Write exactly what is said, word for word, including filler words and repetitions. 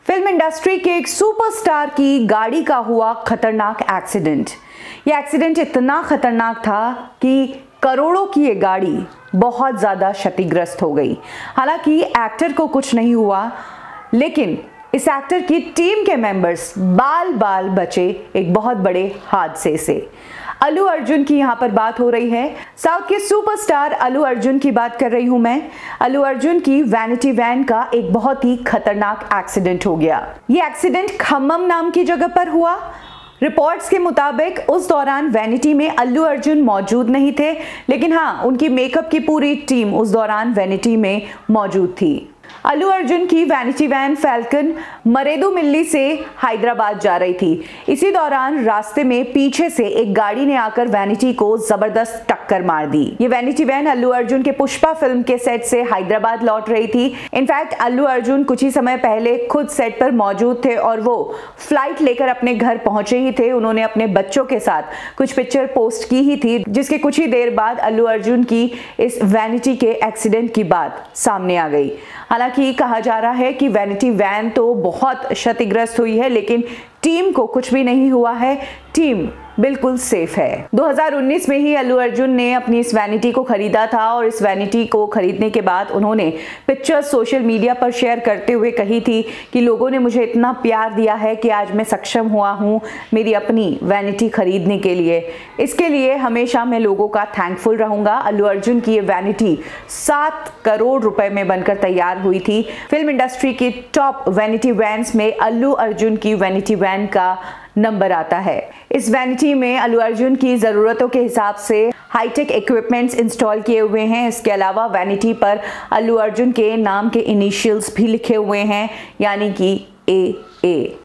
Film industry के एक superstar की गाड़ी का हुआ खतरनाक एक्सीडेंट। यह एक्सीडेंट इतना खतरनाक था कि करोड़ों की ये गाड़ी बहुत ज़्यादा क्षतिग्रस्त हो गई। हालांकि एक्टर को कुछ नहीं हुआ, लेकिन इस एक्टर की टीम के मेंबर्स बाल बाल बचे एक बहुत बड़े हादसे से। अल्लू अर्जुन की यहाँ पर बात हो रही है। साउथ के सुपरस्टार अल्लू अर्जुन की बात कर रही हूँ मैं। अल्लू अर्जुन की वैनिटी वैन का एक बहुत ही खतरनाक एक्सीडेंट हो गया। ये एक्सीडेंट खम्मम नाम की जगह पर हुआ। रिपोर्ट्स के मुताबिक उस दौरान वैनिटी में अल्लू अर्जुन मौजूद नहीं थे, लेकिन हाँ, उनकी मेकअप की पूरी टीम उस दौरान वैनिटी में मौजूद थी। अल्लू अर्जुन की वैनिटी वैन फैल्कन मरेदुमिल्ली से हैदराबाद जा रही थी। इसी दौरान रास्ते में पीछे से एक गाड़ी ने आकर वैनिटी को जबरदस्त टक्कर मार दी। ये वैनिटी वैन अल्लू अर्जुन के पुष्पा फिल्म के सेट से हैदराबाद लौट रही थी। इनफैक्ट अल्लू अर्जुन कुछ ही समय पहले खुद सेट पर मौजूद थे और वो फ्लाइट लेकर अपने घर पहुंचे ही थे। उन्होंने अपने बच्चों के साथ कुछ पिक्चर पोस्ट की ही थी, जिसके कुछ ही देर बाद अल्लू अर्जुन की इस वैनिटी के एक्सीडेंट की बात सामने आ गई। हालांकि कहा जा रहा है कि वैनिटी वैन तो बहुत क्षतिग्रस्त हुई है, लेकिन टीम को कुछ भी नहीं हुआ है। टीम बिल्कुल सेफ है। दो हज़ार उन्नीस में ही अल्लू अर्जुन ने अपनी इस वैनिटी को खरीदा था और इस वैनिटी को खरीदने के बाद उन्होंने पिक्चर्स सोशल मीडिया पर शेयर करते हुए कही थी कि लोगों ने मुझे इतना प्यार दिया है कि आज मैं सक्षम हुआ हूँ मेरी अपनी वैनिटी खरीदने के लिए। इसके लिए हमेशा मैं लोगों का थैंकफुल रहूंगा। अल्लू अर्जुन की ये वैनिटी सात करोड़ रुपए में बनकर तैयार हुई थी। फिल्म इंडस्ट्री की टॉप वैनिटी वैन्स में अल्लू अर्जुन की वैनिटी वैन का नंबर आता है। इस वैनिटी में अल्लू अर्जुन की ज़रूरतों के हिसाब से हाईटेक इक्विपमेंट्स इंस्टॉल किए हुए हैं। इसके अलावा वैनिटी पर अल्लू अर्जुन के नाम के इनिशियल्स भी लिखे हुए हैं, यानी कि ए ए।